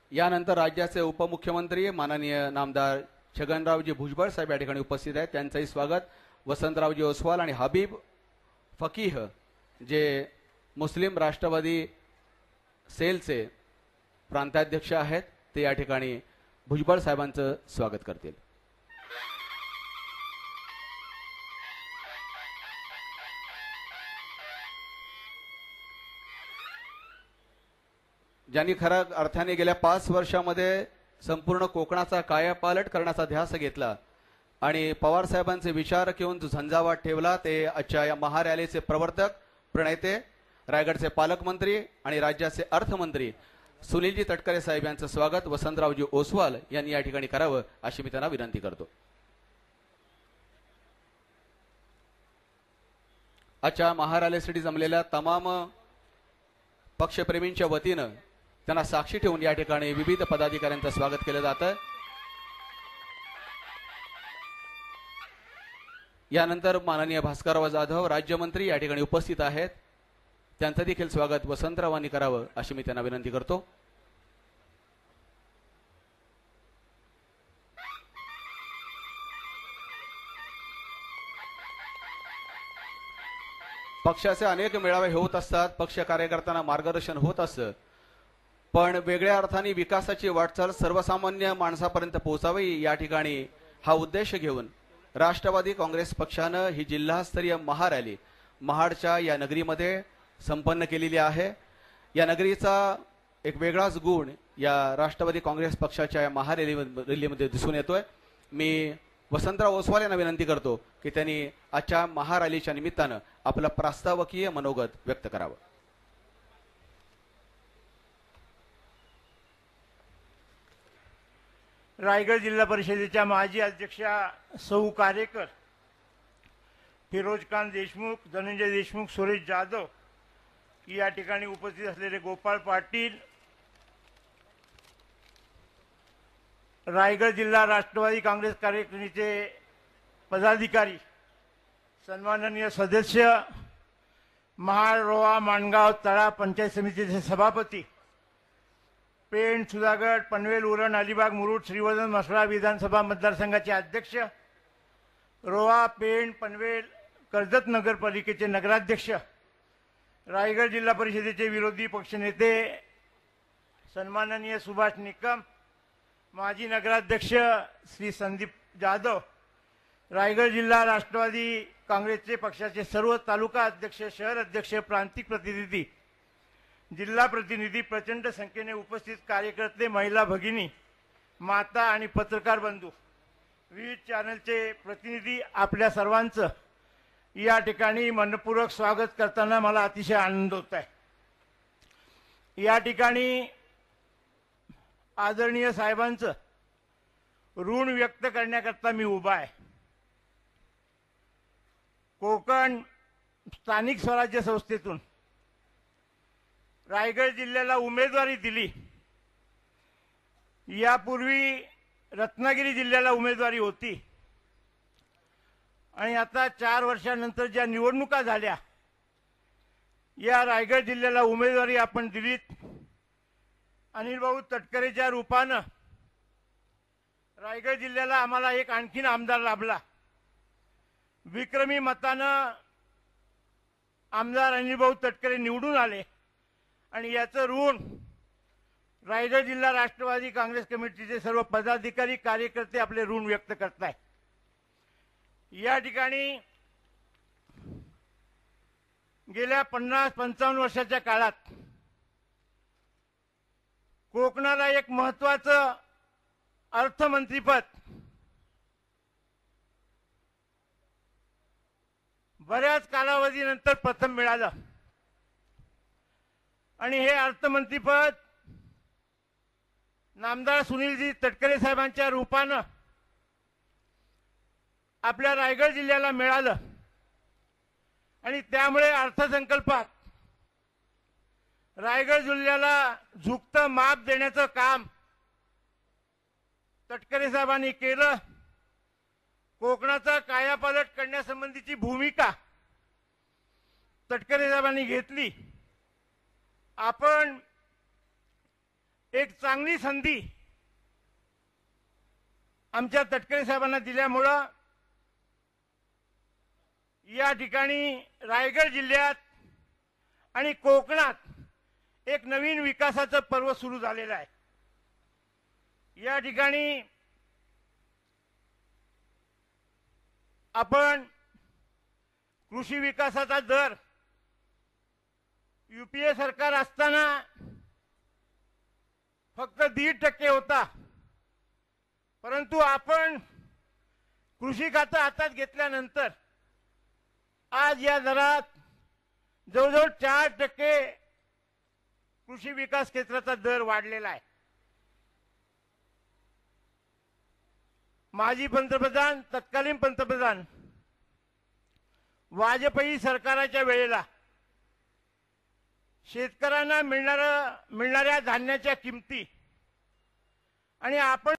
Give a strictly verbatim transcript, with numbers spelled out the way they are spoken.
यानंतर राज्याचे उपमुख्यमंत्री माननीय नामदार छगनरावजी भुजबळ साहेब या ठिकाणी उपस्थित आहेत, त्यांचंही स्वागत. वसंतरावजी ओसवाल आणि हबीब फकीह जे मुस्लिम राष्ट्रवादी सेलचे प्रांताध्यक्ष आहेत ते या ठिकाणी भुजबळ साहेबांचं स्वागत करतील. ज्यांनी खऱ्या अर्थाने गेल्या पाच वर्षामध्ये संपूर्ण कोकणाचा कायापालट करण्याचा ध्यास घेतला आणि पवार साहेबांचे विचार घेऊन जो झंझावात ठेवला ते आजच्या या महारॅलीचे प्रवर्तक प्रणेते रायगडचे पालकमंत्री आणि राज्याचे अर्थमंत्री सुनीलजी तटकरे साहेब यांचं स्वागत वसंतरावजी ओसवाल यांनी या ठिकाणी करावं अशी मी त्यांना विनंती करतो. आजच्या महारॅलीसाठी जमलेल्या तमाम पक्षप्रेमींच्या वतीनं त्यांना साक्षी ठेवून या ठिकाणी विविध पदाधिकाऱ्यांचं स्वागत केलं जातं. यानंतर माननीय भास्करराव जाधव राज्यमंत्री या ठिकाणी उपस्थित आहेत, त्यांचं देखील स्वागत वसंतरावांनी करावं अशी मी त्यांना विनंती करतो. पक्षाचे अनेक मेळावे होत असतात, पक्ष कार्यकर्त्यांना मार्गदर्शन होत असतं, पण वेगळ्या अर्थाने विकासाची वाटचाल सर्वसामान्य माणसापर्यंत पोहोचावी या ठिकाणी हा उद्देश घेऊन राष्ट्रवादी काँग्रेस पक्षानं ही जिल्हास्तरीय महारॅली महाडच्या या नगरीमध्ये संपन्न केलेली आहे. या नगरीचा एक वेगळाच गुण या राष्ट्रवादी काँग्रेस पक्षाच्या या महारॅलीमध्ये दिसून येतोय. मी वसंतराव ओसवाल यांना विनंती करतो की त्यांनी आजच्या महारॅलीच्या निमित्तानं आपलं प्रास्तावकीय मनोगत व्यक्त करावं. रायगड जिल्हा परिषदेच्या माजी अध्यक्षा सौ कारेकर, फिरोजखान देशमुख, धनंजय देशमुख, सुरेश जाधव या ठिकाणी उपस्थित असलेले गोपाळ पाटील, रायगड जिल्हा राष्ट्रवादी काँग्रेस कार्यकारिणीचे पदाधिकारी, सन्माननीय सदस्य, महाड रोहा माणगाव तळा पंचायत समितीचे सभापती, पेण सुधागड पनवेल उरण अलिबाग मुरुड श्रीवर्धन म्हसळा विधानसभा मतदारसंघाचे अध्यक्ष, रोहा पेण पनवेल कर्जत नगरपालिकेचे नगराध्यक्ष, रायगड जिल्हा परिषदेचे विरोधी पक्षनेते सन्माननीय सुभाष निकम, माजी नगराध्यक्ष श्री संदीप जाधव, रायगड जिल्हा राष्ट्रवादी काँग्रेसचे पक्षाचे सर्व तालुका अध्यक्ष, शहर अध्यक्ष, प्रांतिक प्रतिनिधी, जिल्हा प्रतिनिधी, प्रचंड संख्येने उपस्थित कार्यकर्ते, महिला भगिनी, माता आणि पत्रकार बंधू, विविध चॅनलचे प्रतिनिधी, आपल्या सर्वांचं या ठिकाणी मनपूर्वक स्वागत करताना मला अतिशय आनंद होत आहे. या ठिकाणी आदरणीय साहेबांचं ऋण व्यक्त करण्याकरता मी उभा आहे. कोकण स्थानिक स्वराज्य संस्थेतून रायगड जिल्ह्याला उमेदवारी दिली. यापूर्वी रत्नागिरी जिल्ह्याला उमेदवारी होती आणि आता चार वर्षानंतर ज्या निवडणुका झाल्या या रायगड जिल्ह्याला उमेदवारी आपण दिलीत. अनिल भाऊ तटकरेच्या रूपानं रायगड जिल्ह्याला आम्हाला एक आणखीन आमदार लाभला. विक्रमी मतानं आमदार अनिल भाऊ तटकरे निवडून आले आणि याचं ऋण रायगड जिल्हा राष्ट्रवादी काँग्रेस कमिटीचे सर्व पदाधिकारी कार्यकर्ते आपले ऋण व्यक्त करताय. या ठिकाणी गेल्या पन्नास पंचावन्न वर्षाच्या काळात कोकणाला एक महत्त्वाचं अर्थमंत्रीपद बऱ्याच कालावधीनंतर प्रथम मिळालं आणि हे अर्थमंत्रीपद नामदार सुनीलजी तटकरे साहेबांच्या रूपानं आपल्या रायगड जिल्ह्याला मिळालं आणि त्यामुळे अर्थसंकल्पात रायगड जिल्ह्याला झुकतं माप देण्याचं काम तटकरे साहेबांनी केलं. कोकणाचा कायापालट करण्यासंबंधीची भूमिका तटकरे साहेबांनी घेतली. आपण एक चांगली संधी आमच्या तटकरे साहेबांना दिल्यामुळं या ठिकाणी रायगड जिल्ह्यात आणि कोकणात एक नवीन विकासाचं पर्व सुरू झालेलं आहे. या ठिकाणी आपण कृषी विकासाचा दर युपीए सरकार असताना फक्त दीड टक्के होता, परंतु आपण कृषी खातं हातात घेतल्यानंतर आज या दरात जवळजवळ चार टक्के कृषी विकास क्षेत्राचा दर वाढलेला आहे. माजी पंतप्रधान तत्कालीन पंतप्रधान वाजपेयी सरकाराच्या वेळेला शेतकऱ्यांना मिळणाऱ्या मिळणाऱ्या धान्याच्या किमती आणि आपण